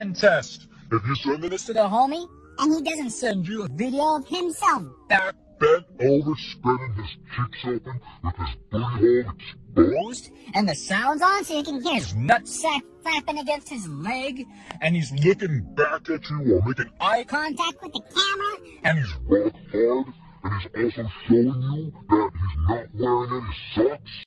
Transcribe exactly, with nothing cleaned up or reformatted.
test. If you send this to the homie, and he doesn't send you a video of himself back bent over, spreading his cheeks open with his booty hole exposed, and the sound's on so you can hear his nutsack flapping against his leg, and he's looking back at you while making eye contact with the camera, and he's rock hard, and he's also showing you that he's not wearing any socks.